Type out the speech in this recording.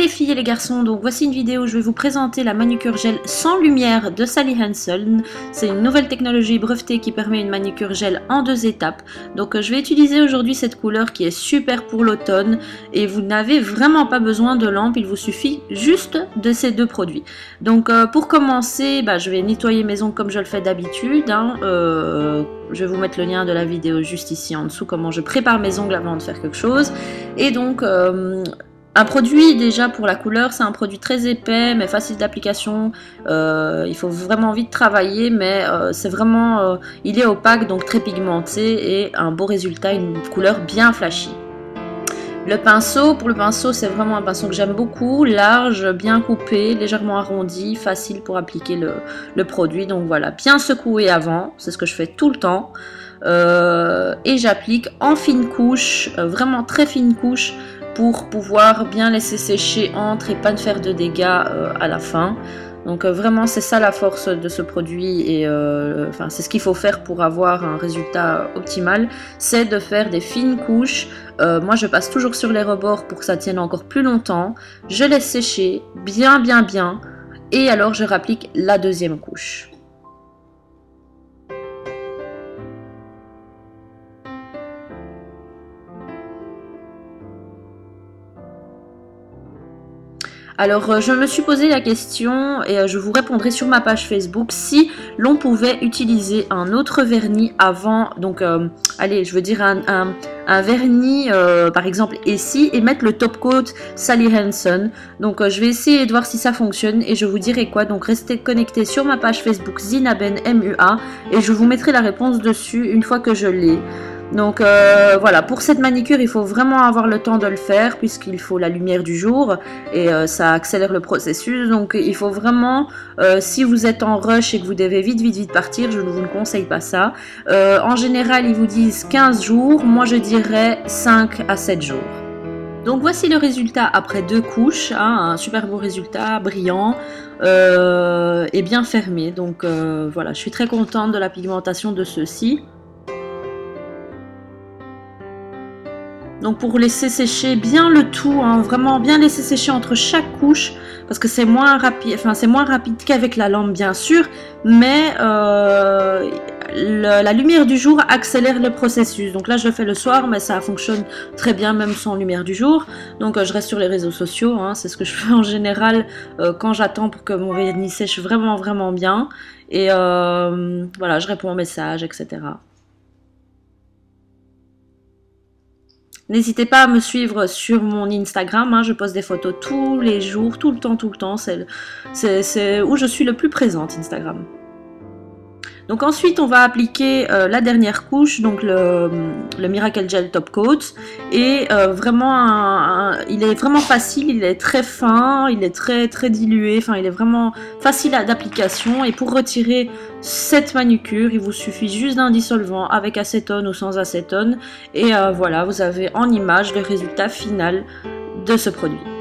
les filles et les garçons, donc voici une vidéo où je vais vous présenter la manucure gel sans lumière de Sally Hansen. C'est une nouvelle technologie brevetée qui permet une manucure gel en 2 étapes. Donc je vais utiliser aujourd'hui cette couleur qui est super pour l'automne et vous n'avez vraiment pas besoin de lampe, il vous suffit juste de ces 2 produits. Donc pour commencer, je vais nettoyer mes ongles comme je le fais d'habitude. Je vais vous mettre le lien de la vidéo juste ici en dessous, comment je prépare mes ongles avant de faire quelque chose. Et donc un produit déjà pour la couleur, c'est un produit très épais mais facile d'application. Il faut vraiment vite travailler, mais c'est vraiment, il est opaque donc très pigmenté et un beau résultat, une couleur bien flashy. Le pinceau, pour le pinceau c'est vraiment un pinceau que j'aime beaucoup, large, bien coupé, légèrement arrondi, facile pour appliquer le produit. Donc voilà, bien secouer avant, c'est ce que je fais tout le temps. Et j'applique en fine couche, vraiment très fine couche, pour pouvoir bien laisser sécher entre et pas de faire de dégâts à la fin. Donc vraiment c'est ça la force de ce produit et c'est ce qu'il faut faire pour avoir un résultat optimal, c'est de faire des fines couches. Moi je passe toujours sur les rebords pour que ça tienne encore plus longtemps. Je laisse sécher bien et alors je rapplique la 2e couche. Alors je me suis posé la question et je vous répondrai sur ma page Facebook si l'on pouvait utiliser un autre vernis avant, donc allez je veux dire un vernis par exemple ici et mettre le top coat Sally Hansen. Donc je vais essayer de voir si ça fonctionne et je vous dirai quoi, donc restez connectés sur ma page Facebook Zinaben MUA et je vous mettrai la réponse dessus une fois que je l'ai. Donc voilà, pour cette manicure il faut vraiment avoir le temps de le faire puisqu'il faut la lumière du jour et ça accélère le processus. Donc il faut vraiment, si vous êtes en rush et que vous devez vite partir, je ne vous conseille pas ça. En général ils vous disent 15 jours, moi je dirais 5 à 7 jours. Donc voici le résultat après 2 couches, un super beau résultat, brillant et bien fermé. Donc voilà, je suis très contente de la pigmentation de ceux-ci. Donc pour laisser sécher bien le tout, vraiment bien laisser sécher entre chaque couche, parce que c'est moins rapide, qu'avec la lampe bien sûr, mais la lumière du jour accélère le processus. Donc là je le fais le soir, mais ça fonctionne très bien même sans lumière du jour. Donc je reste sur les réseaux sociaux, c'est ce que je fais en général quand j'attends pour que mon vernis sèche vraiment bien. Et voilà, je réponds aux messages, etc. N'hésitez pas à me suivre sur mon Instagram, je poste des photos tous les jours, tout le temps, c'est où je suis le plus présente, Instagram. Donc ensuite on va appliquer la dernière couche, donc le Miracle Gel Top Coat, et vraiment il est vraiment facile, il est très fin, il est très dilué, il est vraiment facile d'application. Et pour retirer cette manucure il vous suffit juste d'un dissolvant avec acétone ou sans acétone et voilà, vous avez en image le résultat final de ce produit.